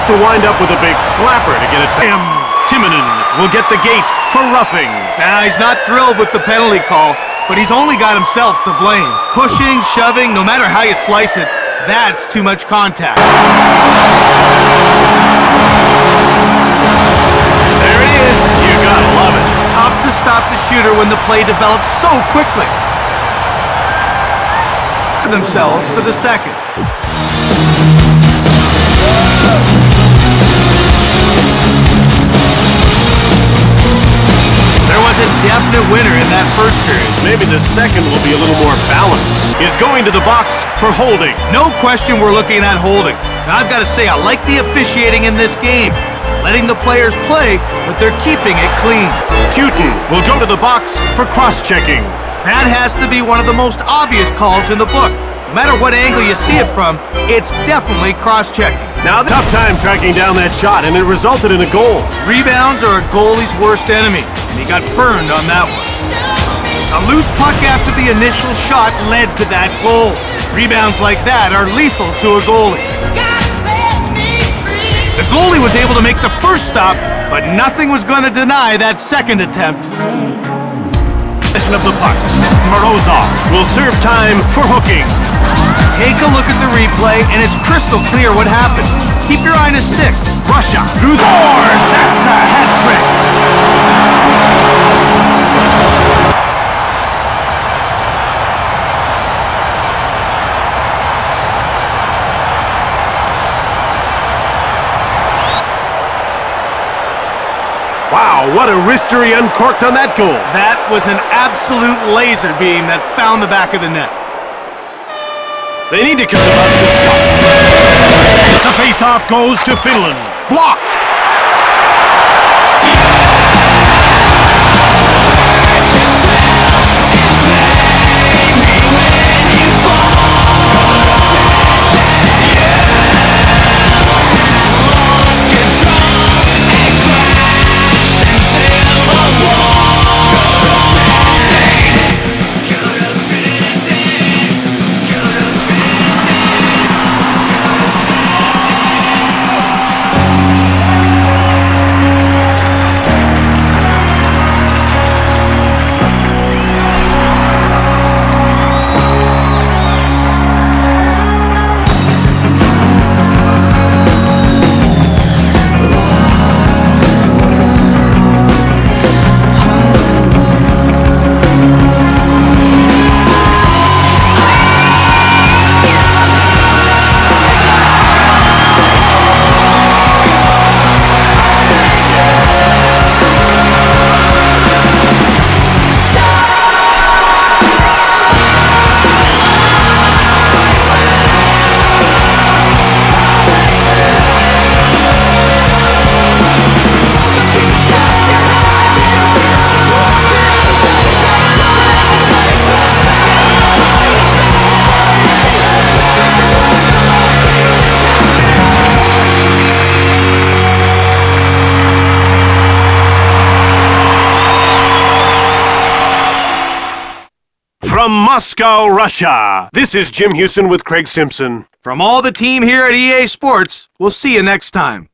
to wind up with a big slapper to get it back. Timonen will get the gate for roughing. Nah, he's not thrilled with the penalty call, but he's only got himself to blame. Pushing, shoving, no matter how you slice it, that's too much contact. There he is. You gotta love it. Tough to stop the shooter when the play develops so quickly. Themselves for the second. There was a definite winner in that first period. Maybe the second will be a little more balanced. He's going to the box for holding. No question we're looking at holding. Now I've got to say, I like the officiating in this game. Letting the players play, but they're keeping it clean. Teuton will go to the box for cross-checking. That has to be one of the most obvious calls in the book. No matter what angle you see it from, it's definitely cross-checking. Now, tough time tracking down that shot, and it resulted in a goal. Rebounds are a goalie's worst enemy, and he got burned on that one. A loose puck after the initial shot led to that goal. Rebounds like that are lethal to a goalie. The goalie was able to make the first stop, but nothing was going to deny that second attempt. Possession of the puck. Morozov will serve time for hooking. Take a look at the replay, and it's crystal clear what happened. Keep your eye on his stick. Russia through the doors. That's a hat trick. Wow, what a wrister he uncorked on that goal. That was an absolute laser beam that found the back of the net. They need to come about this shot. The face-off goes to Finland. Blocked. From Moscow, Russia, this is Jim Houston with Craig Simpson. From all the team here at EA Sports, we'll see you next time.